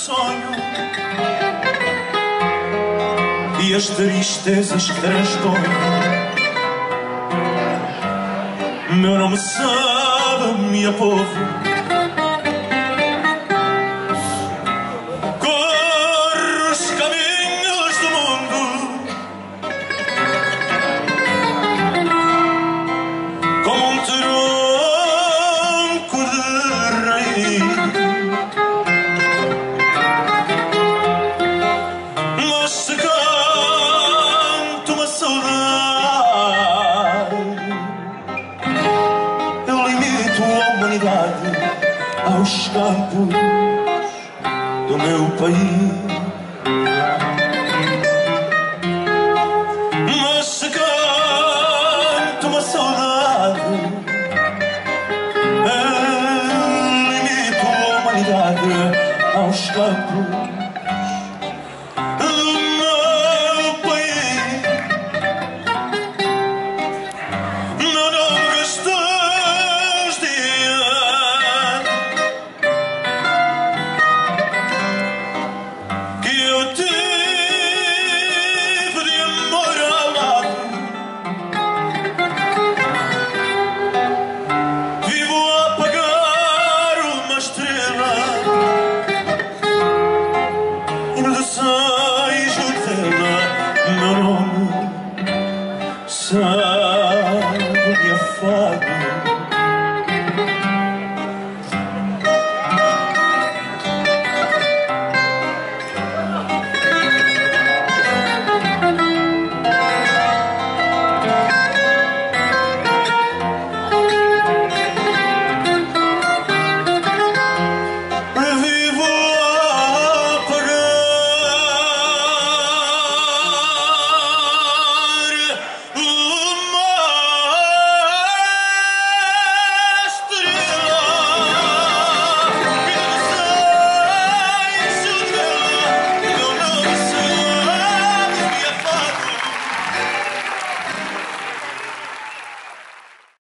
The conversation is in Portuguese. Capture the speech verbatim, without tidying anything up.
sonho e as tristezas que transponho. Meu nome sabe, minha povo, corro os caminhos do mundo como um tronco de rei. Mas se canto uma saudade, eu limito a humanidade aos campos do meu país. Mas se canto uma saudade, eu limito a humanidade aos campos